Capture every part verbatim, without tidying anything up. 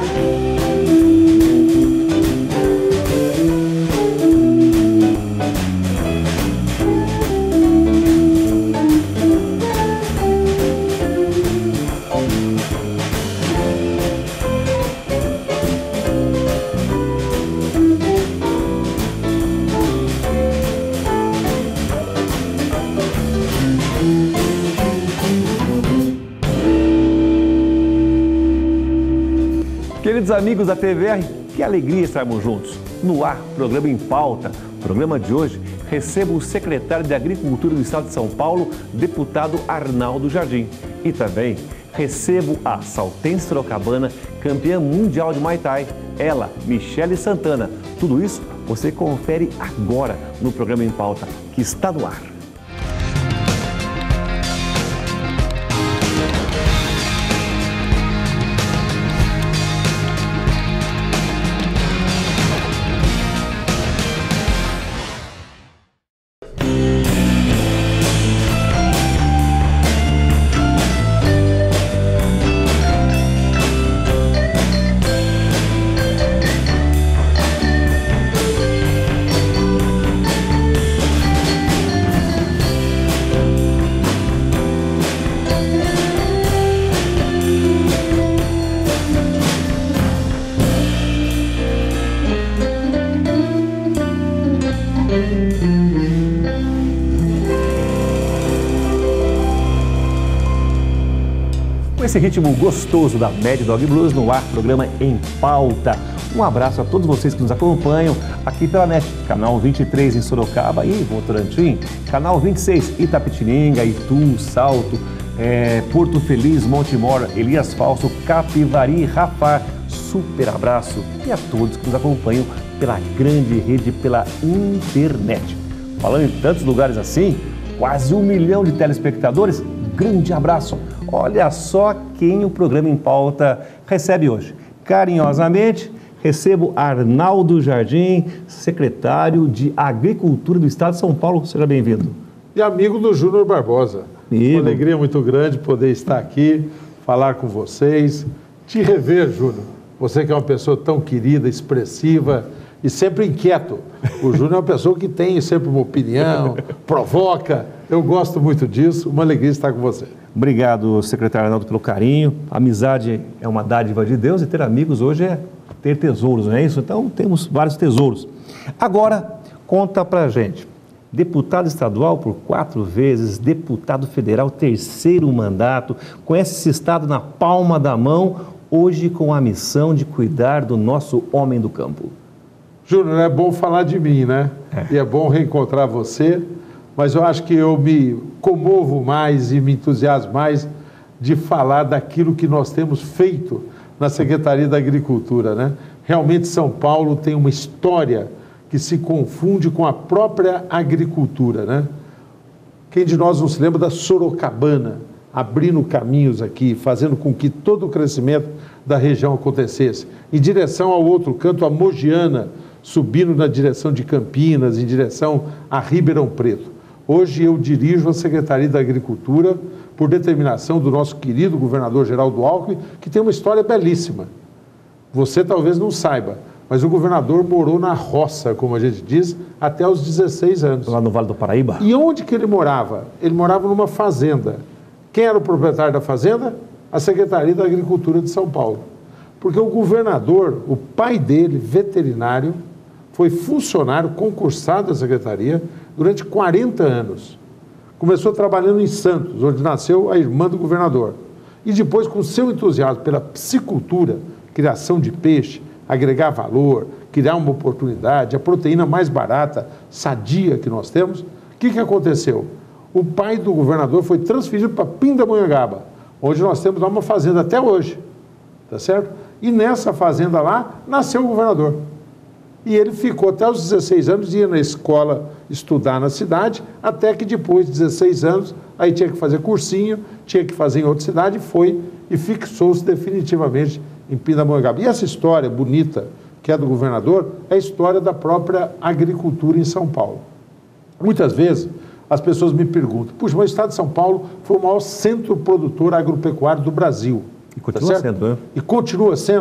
Queridos amigos da T V R, que alegria estarmos juntos. No ar, programa em pauta. Programa de hoje, recebo o secretário de Agricultura do Estado de São Paulo, deputado Arnaldo Jardim. E também recebo a saltense sorocabana, campeã mundial de Muay Thai, ela, Michele Santana. Tudo isso você confere agora no programa em pauta, que está no ar. Esse ritmo gostoso da Mad Dog Blues no ar, programa em pauta. Um abraço a todos vocês que nos acompanham aqui pela NET, canal vinte e três em Sorocaba e Votorantim, canal vinte e seis Itapetininga, Itu, Salto, é, Porto Feliz, Montemor, Elias Falso, Capivari, Rafar. Super abraço e a todos que nos acompanham pela grande rede, pela internet. Falando em tantos lugares assim, quase um milhão de telespectadores, grande abraço. Olha só quem o programa em pauta recebe hoje. Carinhosamente, recebo Arnaldo Jardim, secretário de Agricultura do Estado de São Paulo. Seja bem-vindo. E amigo do Júnior Barbosa. Amigo. Uma alegria muito grande poder estar aqui, falar com vocês, te rever, Júnior. Você que é uma pessoa tão querida, expressiva e sempre inquieto. O Júnior é uma pessoa que tem sempre uma opinião, provoca. Eu gosto muito disso. Uma alegria estar com você. Obrigado, secretário Arnaldo, pelo carinho. A amizade é uma dádiva de Deus e ter amigos hoje é ter tesouros, não é isso? Então, temos vários tesouros. Agora, conta pra gente. Deputado estadual por quatro vezes, deputado federal, terceiro mandato, conhece esse estado na palma da mão, hoje com a missão de cuidar do nosso homem do campo. Júnior, é bom falar de mim, né? É. E é bom reencontrar você. Mas eu acho que eu me comovo mais e me entusiasmo mais de falar daquilo que nós temos feito na Secretaria da Agricultura, né? Realmente São Paulo tem uma história que se confunde com a própria agricultura, né? Quem de nós não se lembra da Sorocabana, abrindo caminhos aqui, fazendo com que todo o crescimento da região acontecesse. Em direção ao outro canto, a Mogiana, subindo na direção de Campinas, em direção a Ribeirão Preto. Hoje eu dirijo a Secretaria da Agricultura por determinação do nosso querido governador Geraldo Alckmin, que tem uma história belíssima. Você talvez não saiba, mas o governador morou na roça, como a gente diz, até os dezesseis anos. Lá no Vale do Paraíba? E onde que ele morava? Ele morava numa fazenda. Quem era o proprietário da fazenda? A Secretaria da Agricultura de São Paulo. Porque o governador, o pai dele, veterinário, foi funcionário concursado da Secretaria durante quarenta anos. Começou trabalhando em Santos, onde nasceu a irmã do governador. E depois, com seu entusiasmo pela piscicultura, criação de peixe, agregar valor, criar uma oportunidade, a proteína mais barata, sadia que nós temos, o que, que aconteceu? O pai do governador foi transferido para Pindamonhangaba, onde nós temos lá uma fazenda até hoje, tá certo? E nessa fazenda lá, nasceu o governador. E ele ficou até os dezesseis anos, ia na escola estudar na cidade, até que depois de dezesseis anos, aí tinha que fazer cursinho, tinha que fazer em outra cidade, foi e fixou-se definitivamente em Pindamonhangaba. E essa história bonita, que é do governador, é a história da própria agricultura em São Paulo. Muitas vezes, as pessoas me perguntam, puxa, mas o estado de São Paulo foi o maior centro produtor agropecuário do Brasil. E continua tá sendo, né? E continua sendo.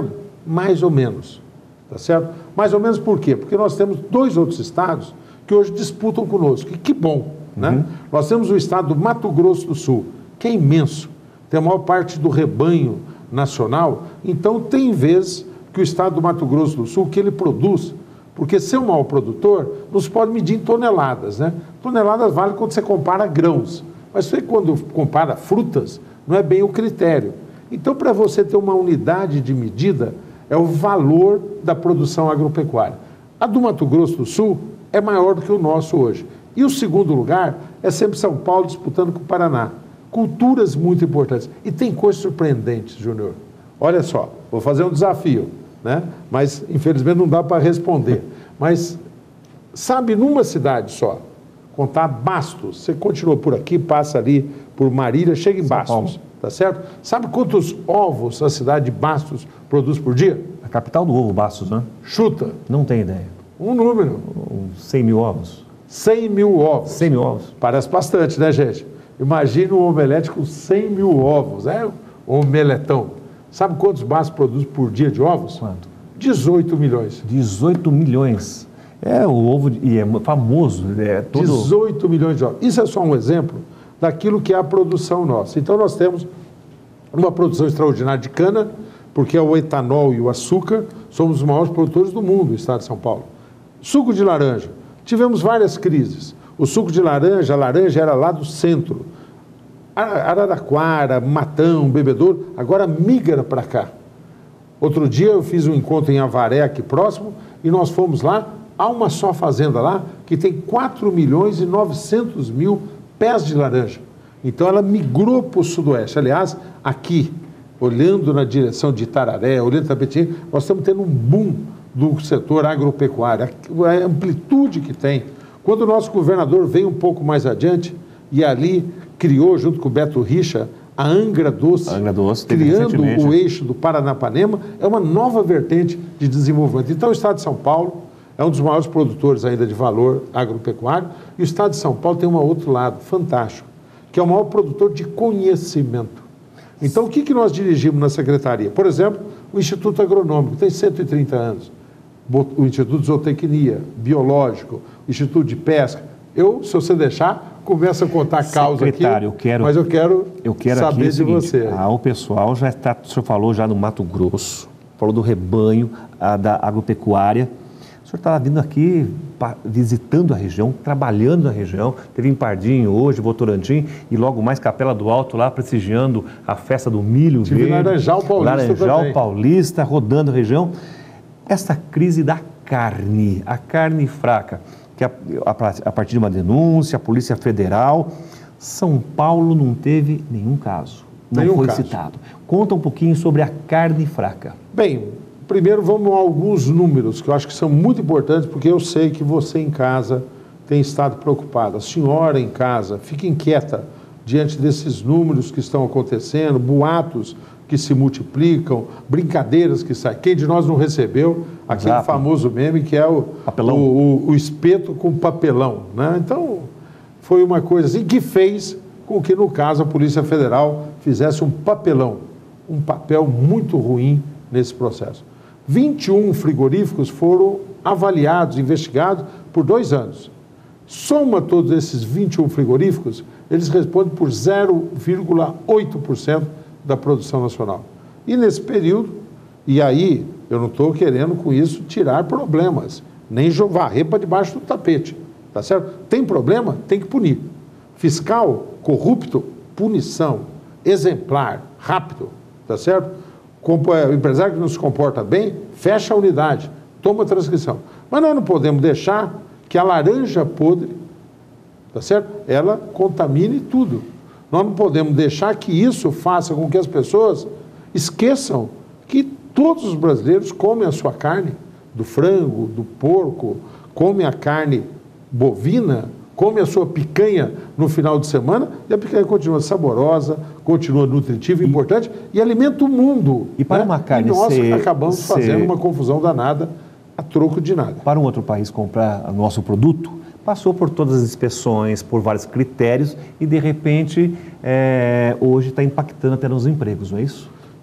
mais ou menos, tá certo? Mais ou menos por quê? Porque nós temos dois outros estados que hoje disputam conosco, e que bom, né? Uhum. Nós temos o estado do Mato Grosso do Sul, que é imenso, tem a maior parte do rebanho nacional, então tem vezes que o estado do Mato Grosso do Sul, que ele produz, porque ser um mau produtor, não se pode medir em toneladas, né? Toneladas vale quando você compara grãos, mas você quando compara frutas, não é bem o critério. Então, para você ter uma unidade de medida, é o valor da produção agropecuária. A do Mato Grosso do Sul é maior do que o nosso hoje. E o segundo lugar é sempre São Paulo disputando com o Paraná. Culturas muito importantes. E tem coisas surpreendentes, Júnior. Olha só, vou fazer um desafio, né? Mas infelizmente não dá para responder. Mas sabe, numa cidade só, contar Bastos, você continua por aqui, passa ali por Marília, chega em Bastos, tá certo? Sabe quantos ovos a cidade de Bastos produz por dia? A capital do ovo, Bastos, né? Chuta. Não tem ideia. Um número. cem mil ovos. cem mil ovos. cem mil ovos. Parece bastante, né, gente? Imagina um omelete com cem mil ovos, é um omeletão. Sabe quantos Bastos produz por dia de ovos? Quanto? dezoito milhões. dezoito milhões. É, o ovo, e é famoso. É todo... dezoito milhões de ovos. Isso é só um exemplo daquilo que é a produção nossa. Então, nós temos uma produção extraordinária de cana, porque é o etanol e o açúcar, somos os maiores produtores do mundo, no estado de São Paulo. Suco de laranja. Tivemos várias crises. O suco de laranja, a laranja era lá do centro. Araraquara, Matão, Bebedouro, agora migra para cá. Outro dia eu fiz um encontro em Avaré, aqui próximo, e nós fomos lá. Há uma só fazenda lá que tem quatro milhões e novecentos mil pés de laranja. Então ela migrou para o sudoeste. Aliás, aqui, olhando na direção de Itararé, olhando para Betim, nós estamos tendo um boom do setor agropecuário, a amplitude que tem. Quando o nosso governador veio um pouco mais adiante e ali criou, junto com o Beto Richa, a Angra Doce, a Angra Doce criando o eixo do Paranapanema, é uma nova vertente de desenvolvimento. Então o estado de São Paulo é um dos maiores produtores ainda de valor agropecuário, e o estado de São Paulo tem um outro lado fantástico, que é o maior produtor de conhecimento. Então, o que, que nós dirigimos na secretaria? Por exemplo, o Instituto Agronômico, tem cento e trinta anos, o Instituto de Zootecnia, Biológico, o Instituto de Pesca. Eu, se você deixar, começo a contar a causa aqui, eu quero, mas eu quero, eu quero saber aqui o de seguinte, você. Ah, o pessoal já está, o senhor falou já no Mato Grosso, falou do rebanho, a, da agropecuária. O senhor está vindo aqui, visitando a região, trabalhando na região, teve em Pardinho hoje, Votorantim, e logo mais Capela do Alto lá, prestigiando a festa do milho Tive verde. Laranjal Paulista Laranjal também. Paulista, rodando a região. Essa crise da carne, a carne fraca, que a, a, a partir de uma denúncia, a Polícia Federal, São Paulo não teve nenhum caso, não nenhum foi caso. citado. Conta um pouquinho sobre a carne fraca. Bem, primeiro vamos a alguns números que eu acho que são muito importantes, porque eu sei que você em casa tem estado preocupado. A senhora em casa fica inquieta diante desses números que estão acontecendo, boatos que se multiplicam, brincadeiras que saem. Quem de nós não recebeu aquele Exato. famoso meme que é o, o, o, o espeto com papelão, né? Então, foi uma coisa assim que fez com que, no caso, a Polícia Federal fizesse um papelão, um papel muito ruim nesse processo. vinte e um frigoríficos foram avaliados, investigados por dois anos. Soma todos esses vinte e um frigoríficos, eles respondem por zero vírgula oito por cento da produção nacional. E nesse período, e aí eu não estou querendo com isso tirar problemas, nem varrer para debaixo do tapete, tá certo? Tem problema? Tem que punir. Fiscal, corrupto, punição, exemplar, rápido, tá certo? O empresário que não se comporta bem, fecha a unidade, toma a transcrição. Mas nós não podemos deixar que a laranja podre, tá certo? Ela contamine tudo. Nós não podemos deixar que isso faça com que as pessoas esqueçam que todos os brasileiros comem a sua carne, do frango, do porco, comem a carne bovina, come a sua picanha no final de semana, e a picanha continua saborosa, continua nutritiva, importante, e alimenta o mundo. E para né? uma carne e nós ser, acabamos ser... fazendo uma confusão danada a troco de nada. Para um outro país comprar o nosso produto, passou por todas as inspeções, por vários critérios, e de repente, é, hoje está impactando até nos empregos, não é isso?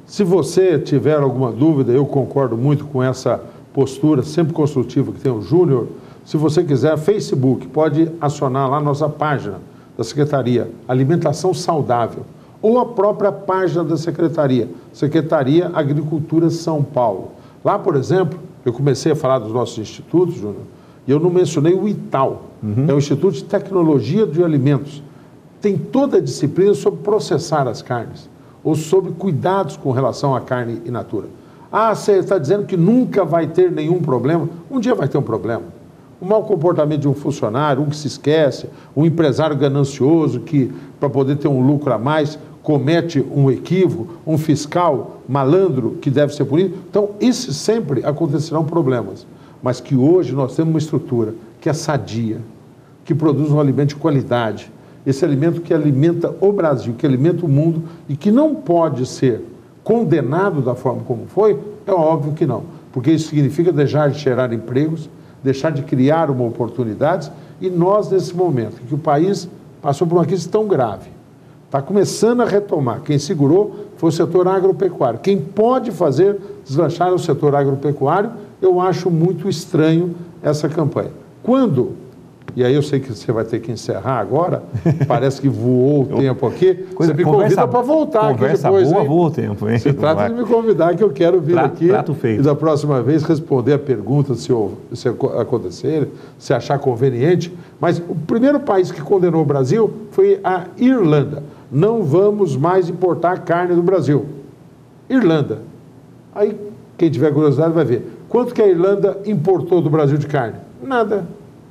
Se você tiver alguma dúvida, eu concordo muito com essa postura sempre construtiva que tem o Júnior. Se você quiser, Facebook, pode acionar lá a nossa página da Secretaria, Alimentação Saudável, ou a própria página da Secretaria, Secretaria Agricultura São Paulo. Lá, por exemplo, eu comecei a falar dos nossos institutos, Júnior, e eu não mencionei o I T A L, uhum. É o Instituto de Tecnologia de Alimentos. Tem toda a disciplina sobre processar as carnes, ou sobre cuidados com relação à carne in natura. Ah, você está dizendo que nunca vai ter nenhum problema? Um dia vai ter um problema. O mau comportamento de um funcionário, um que se esquece, um empresário ganancioso que, para poder ter um lucro a mais, comete um equívoco, um fiscal malandro que deve ser punido. Então, esses sempre acontecerão problemas. Mas que hoje nós temos uma estrutura que é sadia, que produz um alimento de qualidade, esse alimento que alimenta o Brasil, que alimenta o mundo e que não pode ser condenado da forma como foi, é óbvio que não. Porque isso significa deixar de gerar empregos, deixar de criar uma oportunidade, e nós, nesse momento, em que o país passou por uma crise tão grave, está começando a retomar, quem segurou foi o setor agropecuário. Quem pode fazer deslanchar o setor agropecuário, eu acho muito estranho essa campanha. Quando, e aí eu sei que você vai ter que encerrar agora, parece que voou o tempo aqui, Coisa, você me conversa, convida para voltar aqui depois. Conversa boa, hein? voa o tempo, hein? Você trata de me convidar que eu quero vir Prato, aqui prato feito. E da próxima vez responder a pergunta se, se acontecer, se achar conveniente. Mas o primeiro país que condenou o Brasil foi a Irlanda. Não vamos mais importar carne do Brasil. Irlanda. Aí, quem tiver curiosidade vai ver. Quanto que a Irlanda importou do Brasil de carne? Nada.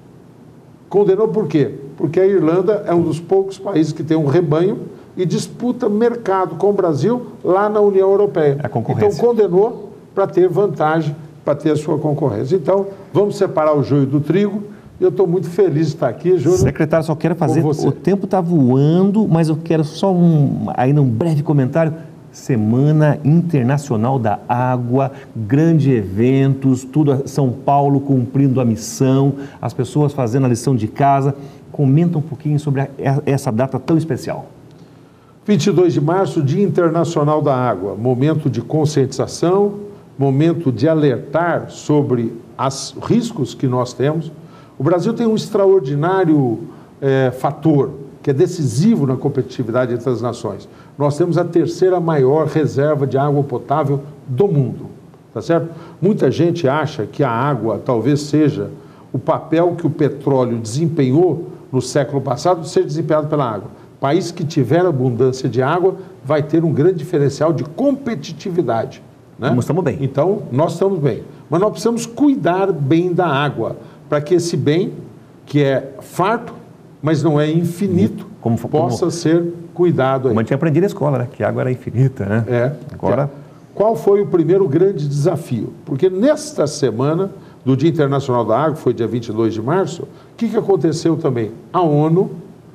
Condenou por quê? Porque a Irlanda é um dos poucos países que tem um rebanho e disputa mercado com o Brasil lá na União Europeia. A concorrência. Então, condenou para ter vantagem, para ter a sua concorrência. Então, vamos separar o joio do trigo. Eu estou muito feliz de estar aqui, Júnior. Secretário, só quero fazer, o tempo está voando, mas eu quero só um, ainda um breve comentário. Semana Internacional da Água, grandes eventos, tudo São Paulo cumprindo a missão, as pessoas fazendo a lição de casa. Comenta um pouquinho sobre a, essa data tão especial. vinte e dois de março, Dia Internacional da Água, momento de conscientização, momento de alertar sobre os riscos que nós temos. O Brasil tem um extraordinário é, fator que é decisivo na competitividade entre as nações. Nós temos a terceira maior reserva de água potável do mundo, tá certo? Muita gente acha que a água talvez seja o papel que o petróleo desempenhou no século passado, ser desempenhado pela água. País que tiver abundância de água vai ter um grande diferencial de competitividade, né? Nós estamos bem. Então, nós estamos bem. Mas nós precisamos cuidar bem da água, para que esse bem, que é farto, mas não é infinito, como, possa como, ser cuidado. Como a gente aprendia na escola, né? Que a água era infinita, né? É. Agora... Qual foi o primeiro grande desafio? Porque nesta semana do Dia Internacional da Água, foi dia vinte e dois de março, o que, que aconteceu também? A ONU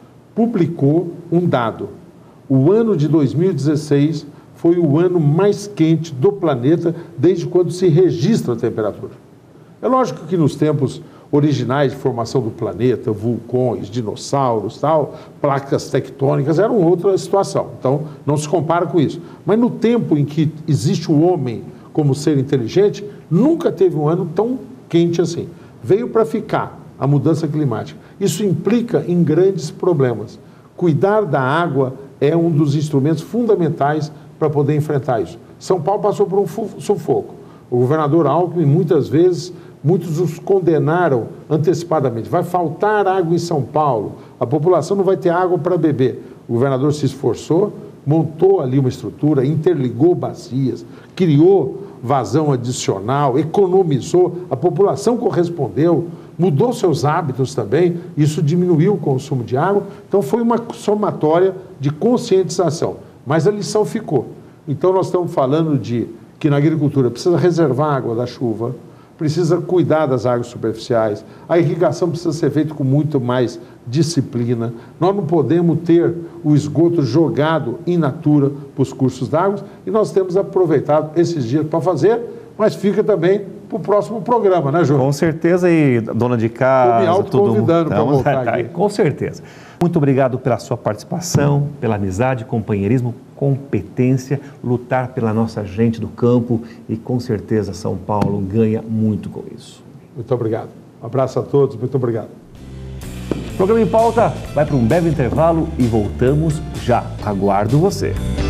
publicou um dado. O ano de dois mil e dezesseis foi o ano mais quente do planeta desde quando se registra a temperatura. É lógico que nos tempos originais de formação do planeta, vulcões, dinossauros, tal, placas tectônicas, eram outra situação. Então, não se compara com isso. Mas no tempo em que existe o homem como ser inteligente, nunca teve um ano tão quente assim. Veio para ficar a mudança climática. Isso implica em grandes problemas. Cuidar da água é um dos instrumentos fundamentais para poder enfrentar isso. São Paulo passou por um sufoco. O governador Alckmin, muitas vezes, muitos os condenaram antecipadamente. Vai faltar água em São Paulo, a população não vai ter água para beber. O governador se esforçou, montou ali uma estrutura, interligou bacias, criou vazão adicional, economizou, a população correspondeu, mudou seus hábitos também, isso diminuiu o consumo de água. Então foi uma somatória de conscientização, mas a lição ficou. Então nós estamos falando de que na agricultura precisa reservar água da chuva, precisa cuidar das águas superficiais, a irrigação precisa ser feita com muito mais disciplina, nós não podemos ter o esgoto jogado in natura para os cursos d'água, e nós temos aproveitado esses dias para fazer mas fica também para o próximo programa, né, Júnior? Com certeza, e dona de casa, Estou me autoconvidando para voltar aqui. Com certeza. Muito obrigado pela sua participação, pela amizade, companheirismo, competência, lutar pela nossa gente do campo e com certeza São Paulo ganha muito com isso. Muito obrigado. Um abraço a todos, muito obrigado. O programa em pauta vai para um breve intervalo e voltamos já. Aguardo você.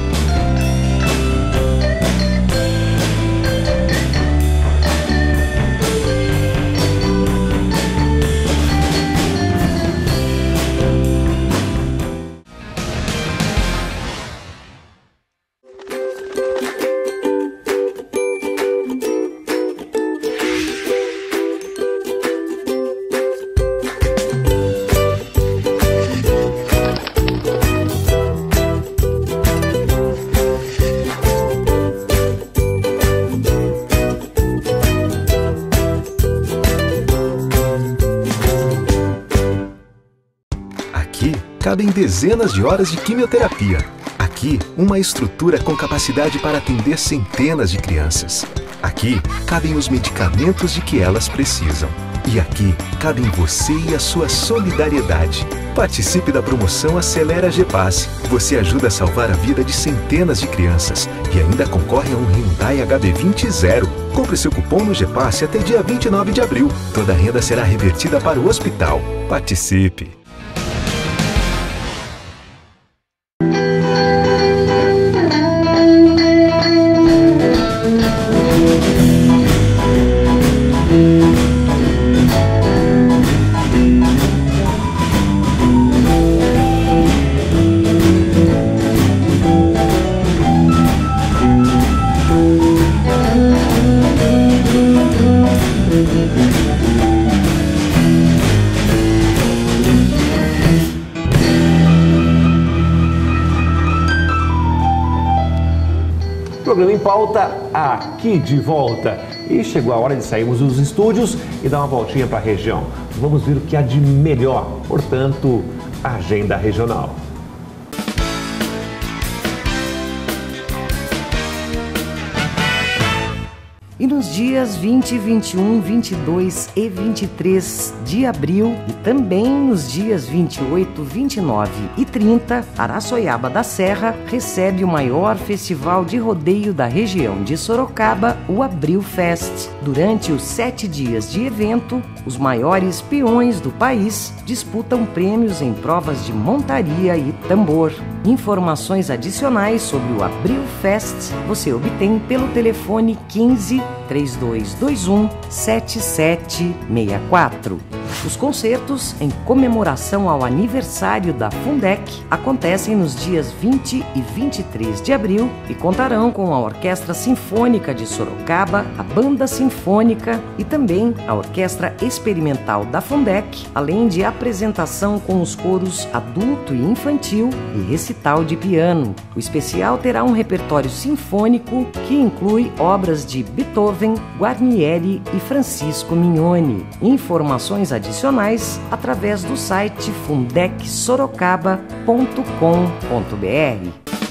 Cabem dezenas de horas de quimioterapia. Aqui, uma estrutura com capacidade para atender centenas de crianças. Aqui, cabem os medicamentos de que elas precisam. E aqui, cabem você e a sua solidariedade. Participe da promoção Acelera Gepasse. Você ajuda a salvar a vida de centenas de crianças e ainda concorre a um Hyundai H B vinte zero. Compre seu cupom no Gepasse até dia vinte e nove de abril. Toda a renda será revertida para o hospital. Participe! Programa em pauta aqui de volta. E chegou a hora de sairmos dos estúdios e dar uma voltinha para a região. Vamos ver o que há de melhor, portanto, a agenda regional. E nos dias vinte, vinte e um, vinte e dois e vinte e três de abril e também nos dias vinte e oito, vinte e nove e trinta, Araçoiaba da Serra recebe o maior festival de rodeio da região de Sorocaba, o Abril Fest. Durante os sete dias de evento, os maiores peões do país disputam prêmios em provas de montaria e tambor. Informações adicionais sobre o Abril Fest você obtém pelo telefone quinze, três dois dois um, sete sete seis quatro. Os concertos, em comemoração ao aniversário da Fundec, acontecem nos dias vinte e vinte e três de abril e contarão com a Orquestra Sinfônica de Sorocaba, a Banda Sinfônica e também a Orquestra Experimental da Fundec, além de apresentação com os coros adulto e infantil e recital de piano. O especial terá um repertório sinfônico que inclui obras de Beethoven, Guarnieri e Francisco Mignoni. Informações adicionais através do site fundec sorocaba ponto com ponto br.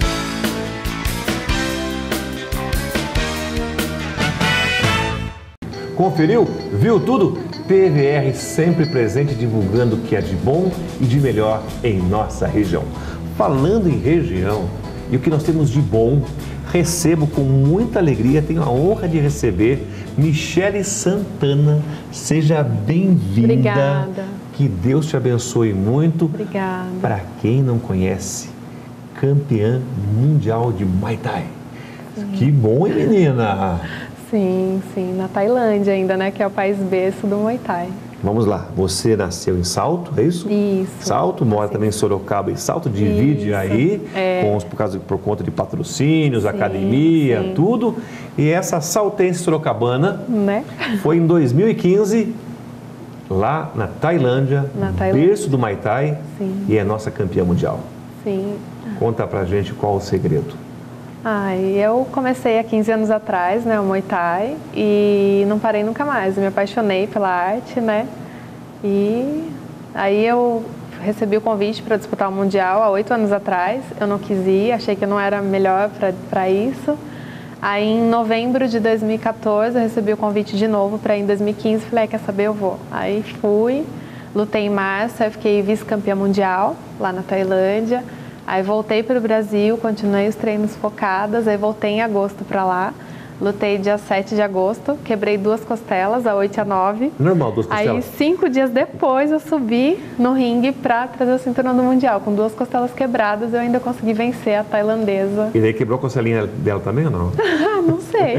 Conferiu? Viu tudo? P V R sempre presente divulgando o que é de bom e de melhor em nossa região. Falando em região e o que nós temos de bom, recebo com muita alegria, tenho a honra de receber Michele Santana. Seja bem-vinda. Obrigada. Que Deus te abençoe muito. Obrigada. Para quem não conhece, campeã mundial de Muay Thai. Sim. Que bom, hein, menina? Sim, sim. Na Tailândia ainda, né? Que é o país berço do Muay Thai. Vamos lá. Você nasceu em Salto, é isso? Isso. Salto, mora sim. também em Sorocaba e Salto, divide isso. aí, é. com os, por, causa, por conta de patrocínios, sim, academia, sim. tudo. E essa saltense sorocabana né? foi em dois mil e quinze, lá na Tailândia, na Tailândia. berço do Muay Thai, sim. e é nossa campeã mundial. Sim. Conta pra gente qual o segredo. Ah, eu comecei há quinze anos atrás, né, o Muay Thai, e não parei nunca mais. Eu me apaixonei pela arte, né, e aí eu recebi o convite para disputar o Mundial há oito anos atrás. Eu não quis ir, achei que eu não era melhor para isso. Aí em novembro de dois mil e quatorze eu recebi o convite de novo para ir em dois mil e quinze, falei, quer saber, eu vou. Aí fui, lutei em março, aí fiquei vice-campeã mundial lá na Tailândia. Aí voltei para o Brasil, continuei os treinos focadas, aí voltei em agosto para lá. Lutei dia sete de agosto, quebrei duas costelas, a oito e a nove. Normal, duas costelas? Aí, cinco dias depois, eu subi no ringue para trazer o cinturão do Mundial. Com duas costelas quebradas, eu ainda consegui vencer a tailandesa. E daí quebrou a costelinha dela também ou não? Ah, não sei.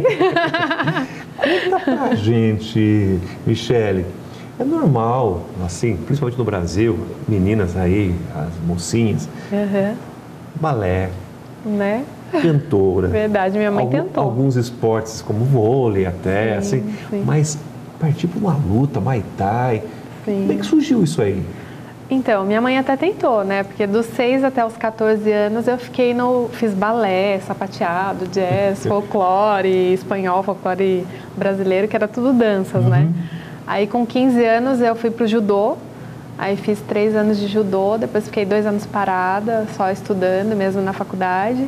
Conta pra gente, Michele. É normal, assim, principalmente no Brasil, meninas aí, as mocinhas, Uhum. balé, Né? cantora. Verdade, minha mãe algum, tentou. Alguns esportes, como vôlei até, Sim, assim. sim. Mas partir para uma luta, Muay Thai, Sim. como é que surgiu isso aí? Então, minha mãe até tentou, né? Porque dos seis até os quatorze anos eu fiquei no... Fiz balé, sapateado, jazz, folclore espanhol, folclore brasileiro, que era tudo danças, Uhum. né? Aí com quinze anos eu fui pro judô. Aí fiz três anos de judô, depois fiquei dois anos parada, só estudando, mesmo na faculdade.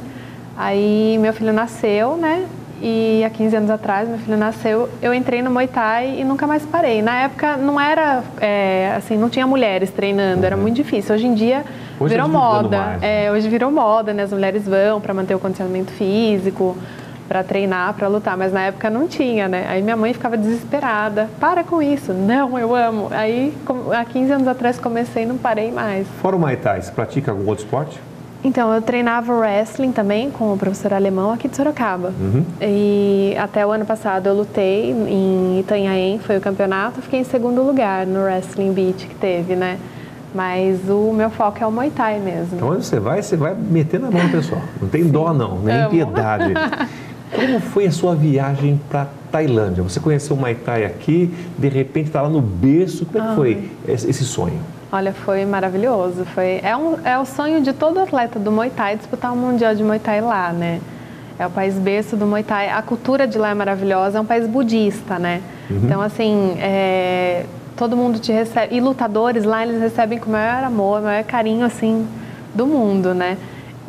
Aí meu filho nasceu, né? E há quinze anos atrás, meu filho nasceu, eu entrei no Muay Thai e nunca mais parei. Na época não era, é, assim, não tinha mulheres treinando, era muito difícil. Hoje em dia Hoje virou tá divulgando moda. mais, né? É, hoje virou moda, né? As mulheres vão para manter o condicionamento físico, para treinar, para lutar, mas na época não tinha, né? Aí minha mãe ficava desesperada, para com isso, não, eu amo. Aí com- há quinze anos atrás comecei e não parei mais. Fora o Muay Thai, você pratica algum outro esporte? Então, eu treinava wrestling também com o professor alemão aqui de Sorocaba. Uhum. E até o ano passado eu lutei em Itanhaém, foi o campeonato, fiquei em segundo lugar no Wrestling Beach que teve, né? Mas o meu foco é o Muay Thai mesmo. Então, onde você vai, você vai metendo a mão no pessoal. Não tem dó, não, nem Amo. piedade. Como foi a sua viagem para Tailândia? Você conheceu o Muay Thai aqui, de repente está lá no berço. Como é que foi esse esse sonho? Olha, foi maravilhoso. Foi, é, um, é o sonho de todo atleta do Muay Thai disputar um Mundial de Muay Thai lá, né? É o país berço do Muay Thai. A cultura de lá é maravilhosa, é um país budista, né? Então, assim, é, todo mundo te recebe... E lutadores lá, eles recebem com o maior amor, o maior carinho, assim, do mundo, né?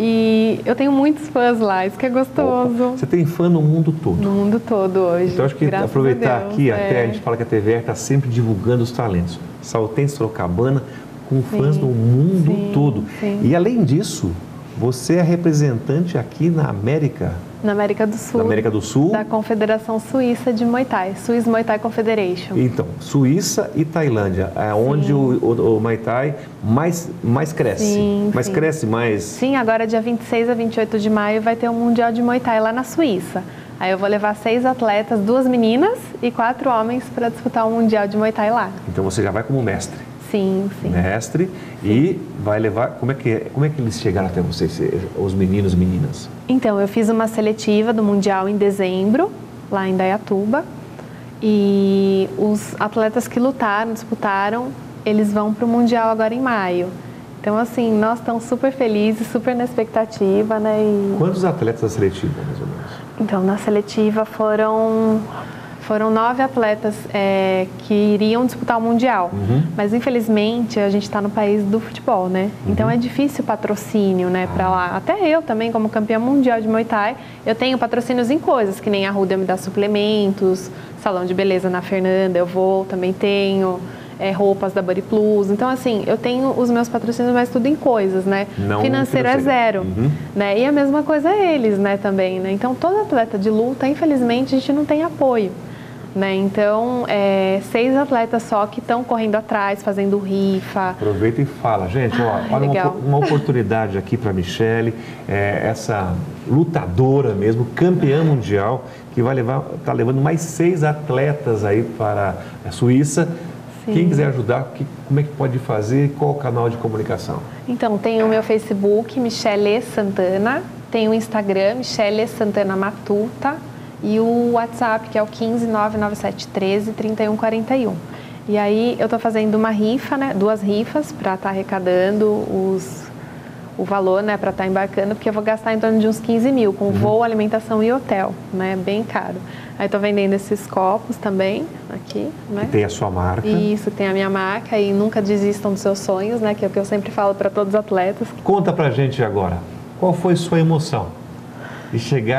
E eu tenho muitos fãs lá, isso que é gostoso. Opa, você tem fã no mundo todo. No mundo todo hoje. Então, acho que graças aproveitar a Deus, aqui, é. até a gente fala que a T V R está sempre divulgando os talentos. Saltense Sorocabana com fãs Sim, no mundo sim, todo. sim. E além disso, você é representante aqui na América, Na América do Sul. na América do Sul. Da Confederação Suíça de Muay Thai, Swiss Muay Thai Confederation. Então, Suíça e Tailândia, é onde o, o, o Muay Thai mais, mais cresce. Sim, mais sim. cresce, mais... Sim, agora dia vinte e seis a vinte e oito de maio vai ter um Mundial de Muay Thai lá na Suíça. Aí eu vou levar seis atletas, duas meninas e quatro homens para disputar o Mundial de Muay Thai lá. Então você já vai como mestre. Sim, sim. Mestre e vai levar... Como é, que, como é que eles chegaram até vocês, os meninos e meninas? Então, eu fiz uma seletiva do Mundial em dezembro, lá em Dayatuba. E os atletas que lutaram, disputaram, eles vão para o Mundial agora em maio. Então, assim, nós estamos super felizes, super na expectativa, né? E... Quantos atletas da seletiva, mais ou menos? Então, na seletiva foram, foram nove atletas é, que iriam disputar o Mundial. Uhum. Mas, infelizmente, a gente está no país do futebol, né? Uhum. Então, é difícil o patrocínio, né, para lá. Até eu também, como campeã mundial de Muay Thai, eu tenho patrocínios em coisas, que nem a Ruda me dá suplementos, salão de beleza na Fernanda, eu vou, também tenho... É, roupas da Body Plus. Então, assim, eu tenho os meus patrocínios, mas tudo em coisas, né? Não financeiro é financeiro. zero. Uhum. Né? E a mesma coisa é eles, né, também, né? Então, todo atleta de luta, infelizmente, a gente não tem apoio, né? Então, é, seis atletas só que estão correndo atrás, fazendo rifa. Aproveita e fala, gente, ó, Ai, olha uma, legal. uma oportunidade aqui para a Michele, é, essa lutadora mesmo, campeã mundial, que vai levar, tá levando mais seis atletas aí para a Suíça. Sim. Quem quiser ajudar, que, como é que pode fazer? Qual o canal de comunicação? Então, tem o meu Facebook, Michele Santana, tem o Instagram, Michele Santana Matuta, e o WhatsApp, que é o quinze nove nove sete um três trinta e um quarenta e um. E aí, eu estou fazendo uma rifa, né, duas rifas, para estar arrecadando os, o valor, né, para estar embarcando, porque eu vou gastar em torno de uns quinze mil, com voo, alimentação e hotel, né, bem caro. Aí estou vendendo esses copos também, aqui, né? Que tem a sua marca. Isso, tem a minha marca e nunca desistam dos seus sonhos, né? Que é o que eu sempre falo para todos os atletas. Conta pra gente agora, qual foi sua emoção de chegar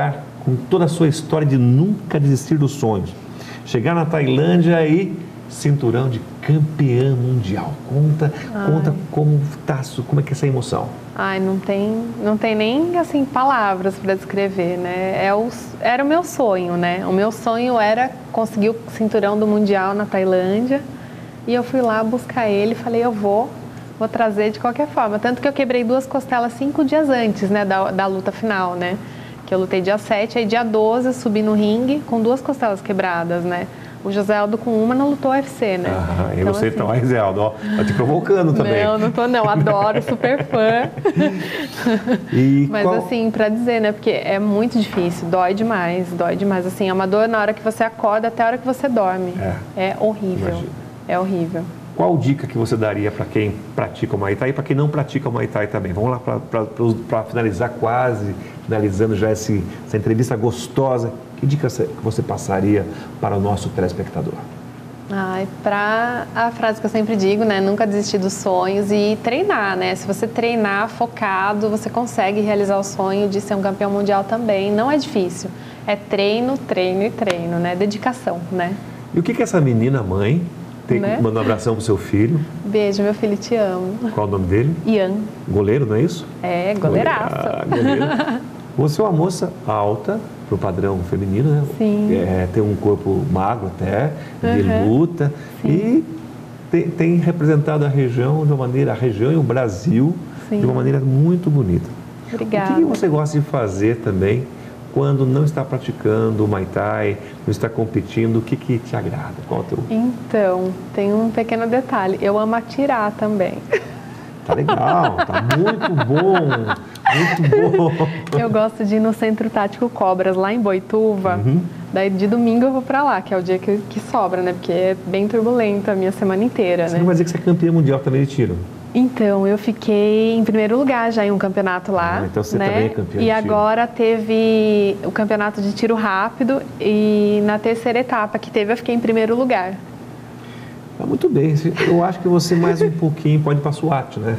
com toda a sua história de nunca desistir dos sonhos. Chegar na Tailândia e cinturão de campeã mundial. Conta, conta como tá, como é que é essa emoção. Ai, não tem, não tem nem assim palavras para descrever, né? É o, era o meu sonho, né? O meu sonho era conseguir o cinturão do mundial na Tailândia e eu fui lá buscar ele e falei, eu vou, vou trazer de qualquer forma. Tanto que eu quebrei duas costelas cinco dias antes, né, da, da luta final, né? Que eu lutei dia sete, aí dia doze eu subi no ringue com duas costelas quebradas, né? O José Aldo com uma não lutou U F C, né? Ah, e então, você assim... então, aí, José Aldo, ó, tá te provocando também. Não, não tô não, adoro, super fã. E Mas qual... assim, pra dizer, né? Porque é muito difícil, dói demais, dói demais. Assim, é uma dor na hora que você acorda até a hora que você dorme. É, é horrível, imagina. É horrível. Qual dica que você daria para quem pratica o Muay Thai e para quem não pratica o Muay Thai também? Vamos lá para finalizar, quase finalizando já esse, essa entrevista gostosa. Que dica você passaria para o nosso telespectador? Ai, para a frase que eu sempre digo, né? Nunca desistir dos sonhos e treinar, né? Se você treinar focado, você consegue realizar o sonho de ser um campeão mundial também. Não é difícil. É treino, treino e treino, né? Dedicação, né? E o que que essa menina mãe tem né? que mandar um abração pro seu filho? Beijo, meu filho, te amo. Qual o nome dele? Ian. Goleiro, não é isso? É, goleiraço. Ah, goleiro. Você é uma moça alta, pro padrão feminino, né? Sim. É, tem um corpo magro até, de Uhum. luta. Sim. E tem, tem representado a região de uma maneira, a região e o Brasil Sim. de uma maneira muito bonita. Obrigada. O que você gosta de fazer também quando não está praticando o Muay Thai, não está competindo? O que, que te agrada? Qual é o teu... Então, tem um pequeno detalhe. Eu amo atirar também. Tá legal, tá muito bom, muito bom. Eu gosto de ir no Centro Tático Cobras, lá em Boituva. Uhum. Daí de domingo eu vou pra lá, que é o dia que, que sobra, né? Porque é bem turbulento a minha semana inteira, Você né? não vai dizer que você é campeã mundial também de tiro? Então, eu fiquei em primeiro lugar já em um campeonato lá. Ah, então você né? também é campeã de E tiro. agora teve o campeonato de tiro rápido e na terceira etapa que teve eu fiquei em primeiro lugar. Tá muito bem, eu acho que você mais um pouquinho pode ir para SWAT, né?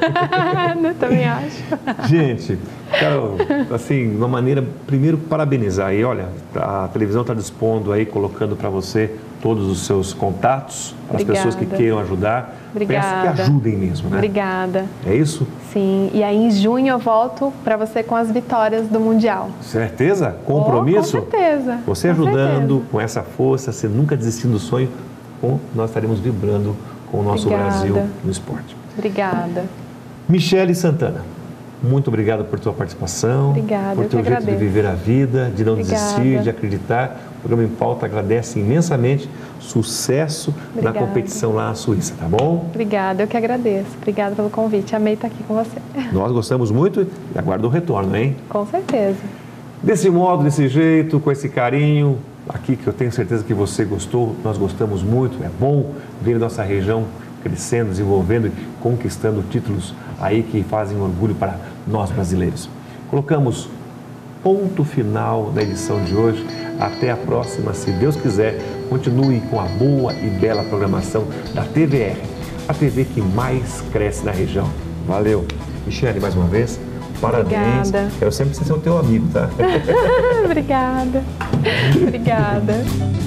Eu também acho. Gente, quero, assim, de uma maneira, primeiro parabenizar aí, olha, a televisão está dispondo aí, colocando para você todos os seus contatos, para as pessoas que queiram ajudar. Obrigada. Peço que ajudem mesmo, né? Obrigada. É isso? Sim, e aí em junho eu volto para você com as vitórias do Mundial. Certeza? Compromisso? Oh, com certeza. Você com ajudando, certeza. com essa força, você nunca desistindo do sonho, nós estaremos vibrando com o nosso Obrigada. Brasil no esporte. Obrigada. Michele Santana, muito obrigado por tua participação, Obrigada, por eu teu que jeito de agradeço. viver a vida, de não Obrigada. desistir, de acreditar. O programa Em Pauta agradece imensamente, sucesso Obrigada. na competição lá na Suíça, tá bom? Obrigada, eu que agradeço. Obrigada pelo convite. Amei estar aqui com você. Nós gostamos muito e aguardo o retorno, hein? Com certeza. Desse modo, desse jeito, com esse carinho, aqui que eu tenho certeza que você gostou, nós gostamos muito, é bom ver nossa região crescendo, desenvolvendo e conquistando títulos aí que fazem orgulho para nós brasileiros. Colocamos ponto final na edição de hoje. Até a próxima, se Deus quiser. Continue com a boa e bela programação da T V R, a T V que mais cresce na região. Valeu. Michele, mais uma vez, parabéns. Obrigada. Quero sempre ser o teu amigo, tá? Obrigada. Obrigada.